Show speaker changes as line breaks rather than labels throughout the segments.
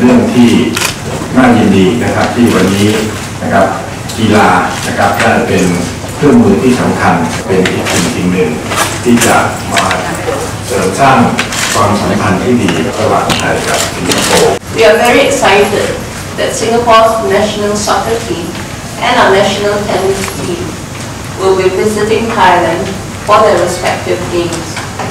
รื่องที่น่ายินดีนะครับที่วันนี้นะครับกีฬานะครับได้เป็นเครื่องมือที่สำคัญเป็นอีกสิ่งหนึ่งที่จะมาเสริมสร้างความสัมพันธ์ที่ดีระหว่างไทยกับสิงคโปร์
We are very excited that Singapore's national soccer team and our national tennis team will be visiting Thailand for their respective games.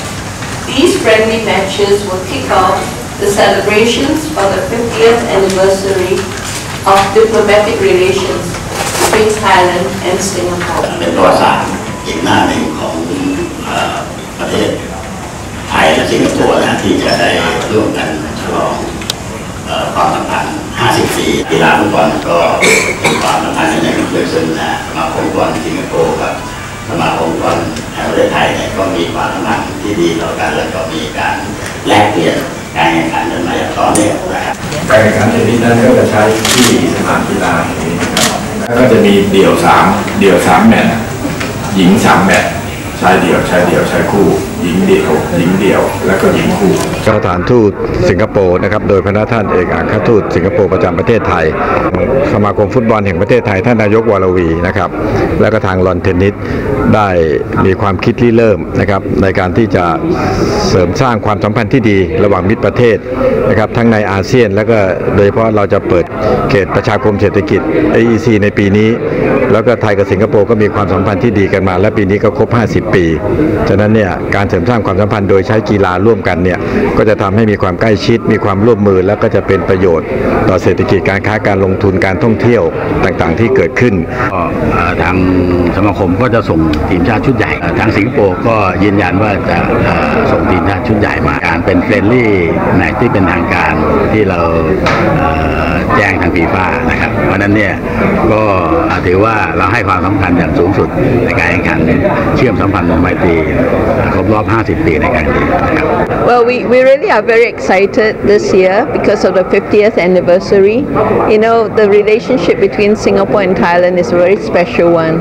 These friendly matches will kick off the celebrations for the 50th anniversary of diplomatic relations between Thailand and Singapore.
เป็นประวัติศาสตร์อีกหน้าหนึ่งของประเทศไทยและสิงคโปร์นะที่จะได้ร่วมกันฉลองความสัมพันธ์50 ปีกีฬาฟุตบอลก็เป็นความสัมพันธ์ในเครือซึ่งสมาคมฟุตบอลสิงคโปร์กับสมาคมฟุตบอลแห่งประเทศไทยเนี่ยก็มีความสัมพันธ์ที่ดีต่อกันแล้วก็มีการแลกเปลี่ยนการแข่งขันกันมาอย่างต่อเนื่องนะครับ
การแข่งขันชนิดนั้นก็จะใช้ที่สนามกีฬาแห่งนี้นะครับแล้วก็จะมีเดี่ยว3แมตช์หญิง3แมตช์ชายเดี่ยวชายคู่หญิงเดี่ยวแล้วก็หญิงคู่สถานทูตสิงคโปร์นะครับโดยพระท่านเอกอัครทูตสิงคโปร์ประจำประเทศไทยสมาคมฟุตบอลแห่งประเทศไทยท่านนายกวรวีนะครับแล้วก็ทางลอนเทนนิสได้มีความคิดริเริ่มนะครับในการที่จะเสริมสร้างความสัมพันธ์ที่ดีระหว่างมิตรประเทศนะครับทั้งในอาเซียนแล้วก็โดยเฉพาะเราจะเปิดเขตประชาคมเศรษฐกิจ AEC ในปีนี้แล้วก็ไทยกับสิงคโปร์ก็มีความสัมพันธ์ที่ดีกันมาและปีนี้ก็ครบ50 ปีฉะนั้นเนี่ยการเสริมสร้างความสัมพันธ์โดยใช้กีฬาร่วมกันเนี่ยก็จะทำให้มีความใกล้ชิดมีความร่วมมือแล้วก็จะเป็นประโยชน์ต่อเศรษฐกิจการค้าการลงทุนการท่องเที่ยวต่างๆที่เกิดขึ้น
ทางสมาคมก็จะส่งทีมชาติชุดใหญ่ทางสิงคโปร์ก็ยืนยันว่าจะส่งทีมชาติชุดใหญ่มาการเป็นเฟรนลี่แมตช์ที่เป็นทางการที่เราแจ้งทางฟีฟ่านะครับเพราะนั้นเนี่ยก็ถือว่าเราให้ความสำคัญอย่างสูงสุดในการแข่งขันเชื่อมสัมพันธ์ไมตรีครบรอบ50 ปีในการนี้นะครับ
Well, we really are very excited this year because of the 50th anniversary. You know, the relationship between Singapore and Thailand is a very special one.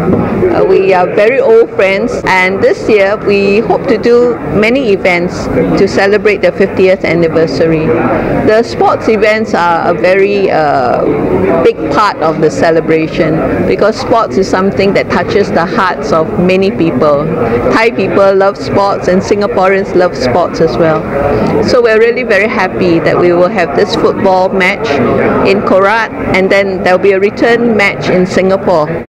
We are very old friends, and this year we hope to do many events to celebrate the 50th anniversary. The sports events are a very big part of the celebration because sports is something that touches the hearts of many people. Thai people love sports and Singaporeans love sports as well. So we're really very happy that we will have this football match in Korat and then there will be a return match in Singapore.